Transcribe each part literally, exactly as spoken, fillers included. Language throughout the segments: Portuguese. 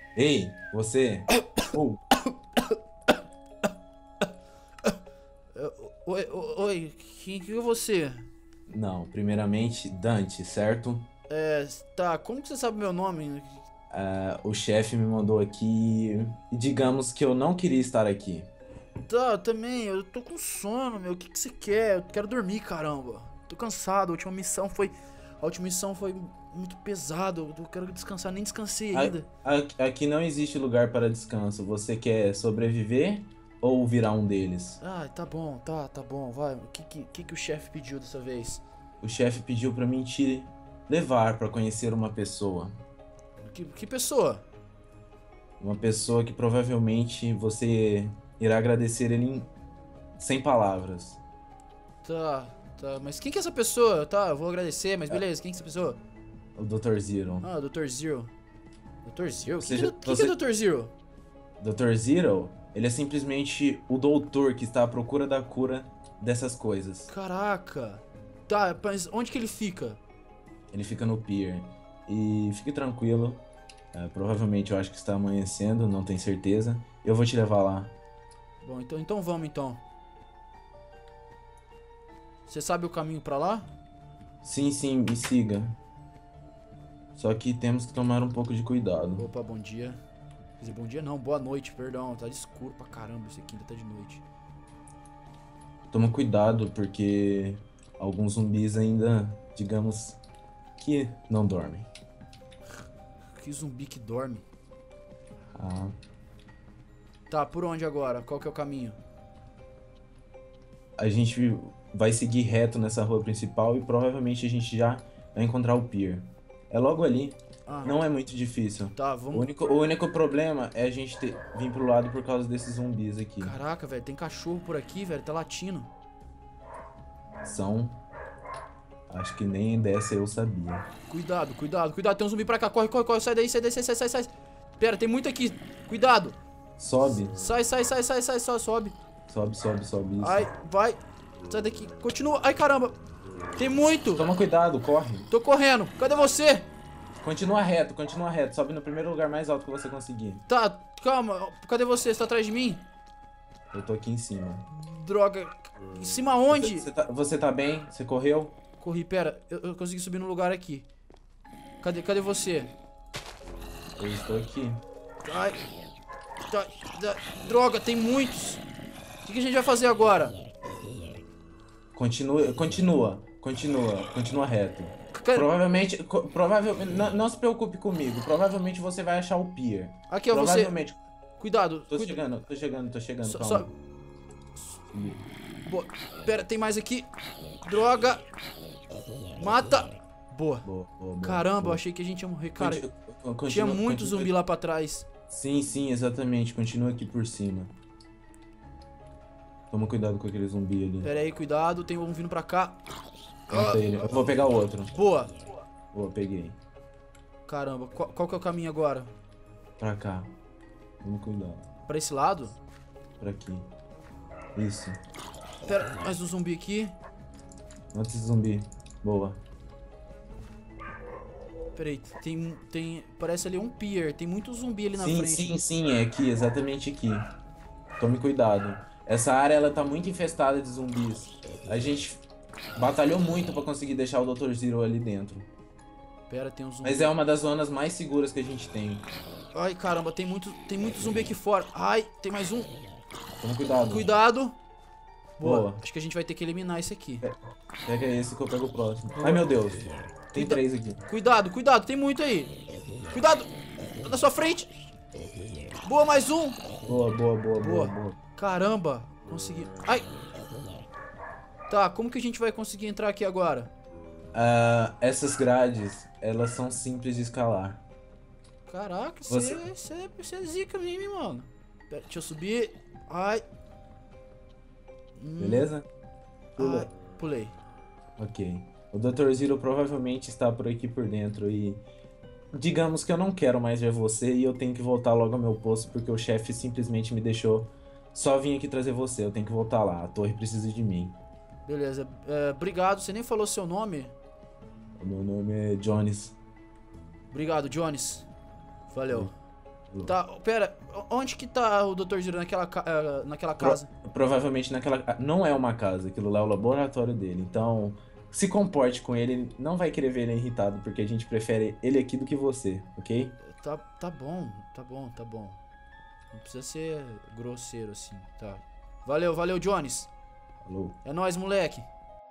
Ei, você. Oh, Oi, oi, oi, quem que é você? não, primeiramente, Dante, certo? É, tá, como que você sabe meu nome? Ah, o chefe me mandou aqui e digamos que eu não queria estar aqui. Tá, eu também, eu tô com sono, meu, o que que você quer? Eu quero dormir, caramba. Tô cansado, a última missão foi... A última missão foi muito pesada, eu quero descansar, nem descansei A- ainda. a- Aqui não existe lugar para descanso. Você quer sobreviver ou virar um deles? Ah, tá bom, tá, tá bom, vai. O que que, que, que o chefe pediu dessa vez? O chefe pediu para mim te levar para conhecer uma pessoa. Que, que pessoa? Uma pessoa que provavelmente você irá agradecer ele em... sem palavras. Tá, tá, mas quem que é essa pessoa? Tá, eu vou agradecer, mas beleza, quem que é essa pessoa? O doutor Zero. Ah, doutor Zero. doutor Zero? O que, que, Seja, é, que, que é você... doutor Zero? doutor Zero, ele é simplesmente o doutor que está à procura da cura dessas coisas. Caraca. Tá, mas onde que ele fica? Ele fica no pier. E fique tranquilo, é, provavelmente eu acho que está amanhecendo, não tenho certeza. Eu vou te levar lá. Bom, então, então vamos então. Você sabe o caminho pra lá? Sim, sim, me siga. Só que temos que tomar um pouco de cuidado. Opa, bom dia. Quer dizer, bom dia não, boa noite, perdão. Tá escuro pra caramba, isso aqui ainda tá de noite. Toma cuidado, porque alguns zumbis ainda, digamos, que não dormem. Que zumbi que dorme. Ah, Tá, por onde agora? Qual que é o caminho? a gente vai seguir reto nessa rua principal e provavelmente a gente já vai encontrar o pier. É logo ali, Ah, não é muito difícil. tá, O vamos... único, o único problema é a gente ter, vir pro lado por causa desses zumbis aqui. Caraca, velho, tem cachorro por aqui, velho, tá latindo. São. Acho que nem dessa eu sabia. Cuidado, cuidado, cuidado, tem um zumbi pra cá. Corre, corre, corre, sai daí, sai daí, sai, sai, sai, sai. Pera, tem muito aqui. Cuidado. Sobe, Sai, sai, sai, sai, sai, só sobe. sobe, sobe, sobe. Isso. Ai, vai. Sai daqui. Continua. Ai, caramba. Tem muito. Toma cuidado, corre. Tô correndo. Cadê você? Continua reto, continua reto. Sobe no primeiro lugar mais alto que você conseguir. Tá, calma. Cadê você? Você tá atrás de mim? Eu tô aqui em cima. Droga. Em cima onde? Você tá, você tá bem? Você correu? Corri, pera. Eu, eu consegui subir no lugar aqui. Cadê, cadê você? Eu estou aqui. Ai. Tá, tá, droga, tem muitos. O que, que a gente vai fazer agora? Continua, continua, continua, continua reto. Cara, Provavelmente, co- provavelmente, não, não se preocupe comigo. Provavelmente você vai achar o pier. aqui, ó, você. Provavelmente. Cuidado. Tô cuida- chegando, tô chegando, tô chegando. Só, Calma. só... Boa. Pera, tem mais aqui. Droga. Mata. Boa. Boa, boa, boa, Caramba, eu boa. achei que a gente ia morrer. Cara, Conti- continua- tinha muito continua- zumbi lá pra trás. Sim, sim, exatamente. Continua aqui por cima. Toma cuidado com aquele zumbi ali. Pera aí, cuidado. Tem um vindo pra cá. Mata ele. Eu vou pegar outro. Boa. Boa, peguei. Caramba, qual, qual que é o caminho agora? Pra cá. Toma cuidado. Pra esse lado? Pra aqui. Isso. Pera, mais um zumbi aqui. Mata esse zumbi. Boa. Pera aí, tem, tem... Parece ali um pier. Tem muito zumbi ali na Sim, frente. sim, sim. É aqui, exatamente aqui. Tome cuidado. Essa área, ela tá muito infestada de zumbis. A gente batalhou muito pra conseguir deixar o doutor Zero ali dentro. Pera, tem um zumbi. Mas é uma das zonas mais seguras que a gente tem. Ai, caramba, tem muito, tem muito zumbi aqui fora. Ai, tem mais um. Toma cuidado. Cuidado. Boa. Boa. Acho que a gente vai ter que eliminar esse aqui. Pega esse que eu pego o próximo. Ai, meu Deus. Tem Cuida- três aqui. Cuidado, cuidado, tem muito aí. Cuidado. Tá na sua frente. Boa, mais um. Boa, boa, boa, boa, Boa. boa. Caramba, consegui. Ai. Tá, como que a gente vai conseguir entrar aqui agora? Ah, essas grades, elas são simples de escalar. Caraca, Você- você você- você é zica mesmo, hein, mano. Pera, deixa eu subir. Ai. Hum, Beleza? Pula. ai, pulei. Ok. O doutor Zero provavelmente está por aqui por dentro e... Digamos que eu não quero mais ver você e eu tenho que voltar logo ao meu posto porque o chefe simplesmente me deixou só vim aqui trazer você. Eu tenho que voltar lá. A torre precisa de mim. Beleza, é, obrigado. Você nem falou seu nome. O meu nome é Jones. Obrigado, Jones. Valeu. Tá, pera, onde que tá o doutor Zero naquela, ca- eh, naquela Pro- casa? provavelmente naquela. Não é uma casa, aquilo lá é o laboratório dele. Então, se comporte com ele, ele não vai querer ver ele irritado, porque a gente prefere ele aqui do que você, ok? Tá, tá bom, tá bom, tá bom. Não precisa ser grosseiro assim, tá. Valeu, valeu, Jones. Falou. É nóis, moleque.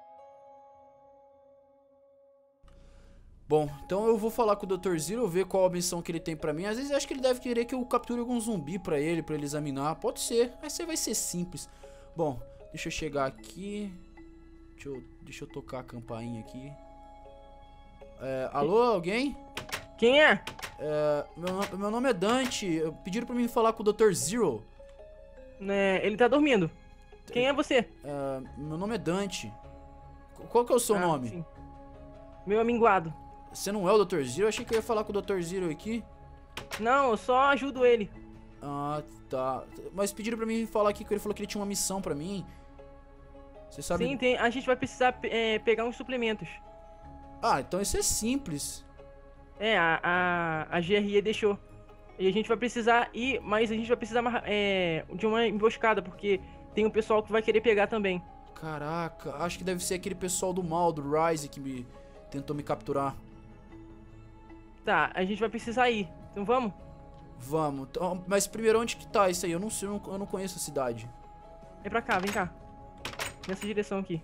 Bom, então eu vou falar com o doutor Zero, ver qual a missão que ele tem pra mim. Às vezes eu acho que ele deve querer que eu capture algum zumbi pra ele, pra ele examinar. Pode ser, mas você vai ser simples. Bom, deixa eu chegar aqui. Deixa eu, deixa eu tocar a campainha aqui. É, alô, alguém? Quem é? É, meu, no- meu nome é Dante. Pediram pra mim falar com o doutor Zero. É, ele tá dormindo. Quem é você? É, meu nome é Dante. Qual que é o seu Ah, nome? sim. Meu aminguado. Você não é o doutor Zero? Eu achei que eu ia falar com o doutor Zero aqui. Não, eu só ajudo ele. Ah, tá. Mas pediram pra mim falar aqui que ele falou que ele tinha uma missão pra mim. Você sabe? Sim, tem, a gente vai precisar é, pegar uns suplementos. Ah, então isso é simples. É, a, a, a G R E deixou. E a gente vai precisar ir, mas a gente vai precisar é, de uma emboscada, porque tem um pessoal que vai querer pegar também. Caraca, acho que deve ser aquele pessoal do mal, do Rise, que me tentou me capturar. Tá, a gente vai precisar ir. Então vamos? Vamos. Então, mas primeiro, onde que tá isso aí? Eu não sei, eu não, eu não conheço a cidade. É pra cá, vem cá. Nessa direção aqui.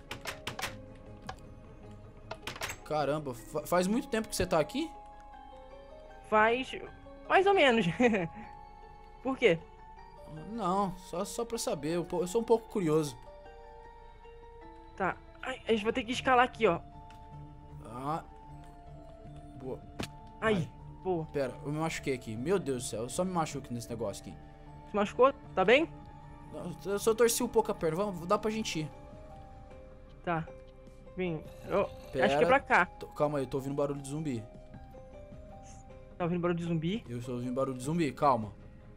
Caramba, fa- faz muito tempo que você tá aqui? Faz mais ou menos. Por quê? Não, só, só pra saber. Eu, po- eu sou um pouco curioso. Tá. Ai, a gente vai ter que escalar aqui, ó. Ah. Boa. Aí. Ai. Boa. Pera, eu me machuquei aqui. Meu Deus do céu, eu só me machuco nesse negócio aqui. Se machucou? Tá bem? Eu só torci um pouco a perna. Vamos, dá pra gente ir. Tá. Vem. Eu Pera. acho que é pra cá. Tô- calma aí, eu tô ouvindo barulho de zumbi. Tá ouvindo barulho de zumbi? Eu estou ouvindo barulho de zumbi, calma.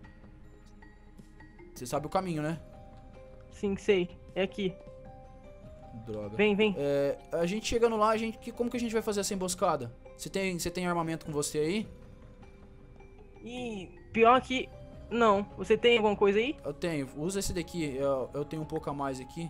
Você sabe o caminho, né? Sim, sei. É aqui. Droga. Vem, vem. É, a gente chegando lá, a gente, que, como que a gente vai fazer essa emboscada? Você tem, você tem armamento com você aí? E pior que... Não. Você tem alguma coisa aí? Eu tenho. Usa esse daqui. Eu, eu tenho um pouco a mais aqui.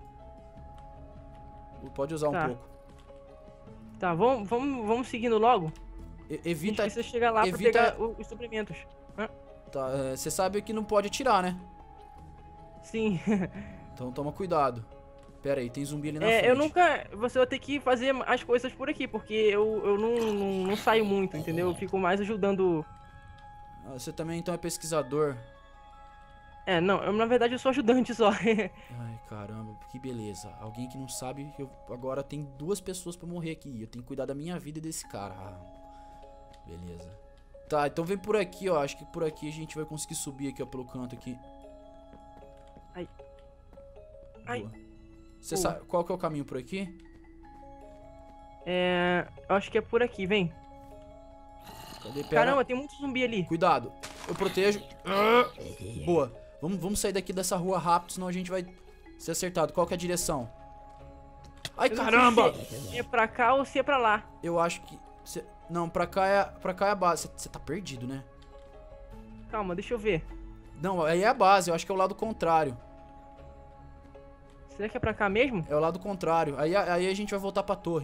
Pode usar Tá. um pouco. Tá, vamos, vamos, vamos seguindo logo. E- A gente evita. precisa chegar lá evita- pra pegar o- os suplementos. Tá, é, você sabe que não pode atirar, né? Sim. Então toma cuidado. Pera aí, tem zumbi ali na É, frente. eu nunca... Você vai ter que fazer as coisas por aqui, porque eu, eu não, não, não saio muito, entendeu? Eu fico mais ajudando... Ah, você também então é pesquisador. É, não, eu, na verdade eu sou ajudante só. Ai, caramba, que beleza. Alguém que não sabe que eu agora tem duas pessoas pra morrer aqui. Eu tenho que cuidar da minha vida e desse cara. Ah, beleza. Tá, então vem por aqui, ó. Acho que por aqui a gente vai conseguir subir aqui, ó, pelo canto aqui. Ai. Ai. Boa. Você Boa. sabe qual que é o caminho por aqui? É... Eu acho que é por aqui, vem. Cadê? Pera. Caramba, tem muito zumbi ali. Cuidado. Eu protejo. Ah, boa. Vamos, vamos sair daqui dessa rua rápido, senão a gente vai ser acertado. Qual que é a direção? Ai, Eu não sei caramba! se é pra cá ou se é pra lá. Eu acho que... cê- Não, pra cá é, pra cá é a base. Você tá perdido, né? Calma, deixa eu ver. Não, aí é a base. Eu acho que é o lado contrário. Será que é pra cá mesmo? É o lado contrário. Aí, aí a gente vai voltar pra torre.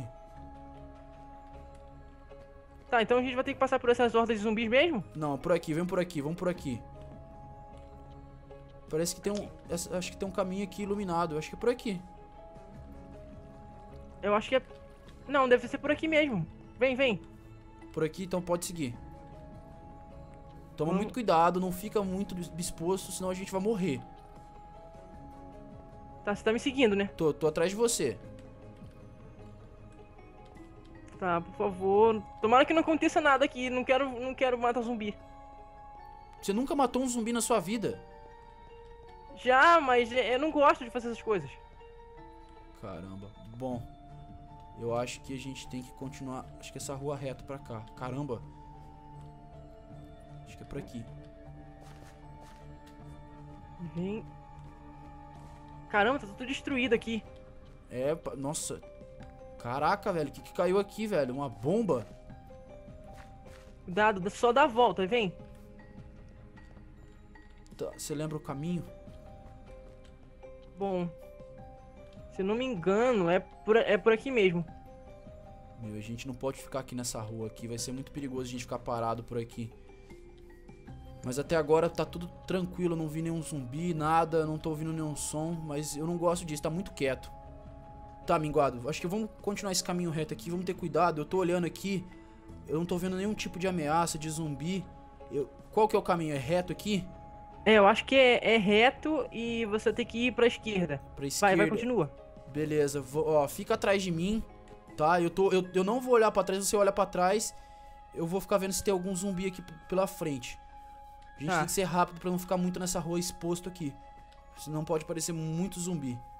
Tá, então a gente vai ter que passar por essas hordas de zumbis mesmo? Não, por aqui. Vem por aqui. Vamos por aqui. Parece que tem um... essa- Acho que tem um caminho aqui iluminado. Eu acho que é por aqui. Eu acho que é... Não, deve ser por aqui mesmo. Vem, vem. Por aqui, então pode seguir. Toma Vamos. muito cuidado. Não fica muito disposto, senão a gente vai morrer. Tá, você tá me seguindo, né? Tô, tô atrás de você. Tá, por favor. Tomara que não aconteça nada aqui. Não quero, não quero matar zumbi. Você nunca matou um zumbi na sua vida? Já, mas eu não gosto de fazer essas coisas. Caramba. Bom, eu acho que a gente tem que continuar. Acho que essa rua reta pra cá. Caramba. Acho que é por aqui. Vem. Caramba, tá tudo destruído aqui. É, pa- nossa. Caraca, velho. O que, que caiu aqui, velho? Uma bomba? Cuidado, só dá a volta, vem. Tá, você lembra o caminho? Bom, se eu não me engano, é por, é por aqui mesmo. Meu, a gente não pode ficar aqui nessa rua aqui. Vai ser muito perigoso a gente ficar parado por aqui. Mas até agora tá tudo tranquilo. Eu não vi nenhum zumbi, nada. Não tô ouvindo nenhum som. Mas eu não gosto disso, tá muito quieto. Tá, Minguado, acho que vamos continuar esse caminho reto aqui. Vamos ter cuidado, eu tô olhando aqui. Eu não tô vendo nenhum tipo de ameaça, de zumbi. Eu... Qual que é o caminho? É reto aqui? É, eu acho que é, é reto e você tem que ir pra esquerda. Pra esquerda. Vai, vai, continua. Beleza, vou, ó, fica atrás de mim, tá? Eu, tô, eu, eu não vou olhar pra trás, você olha pra trás. Eu vou ficar vendo se tem algum zumbi aqui pela frente. A gente Tá. tem que ser rápido pra não ficar muito nessa rua exposto aqui. Senão pode parecer muito zumbi.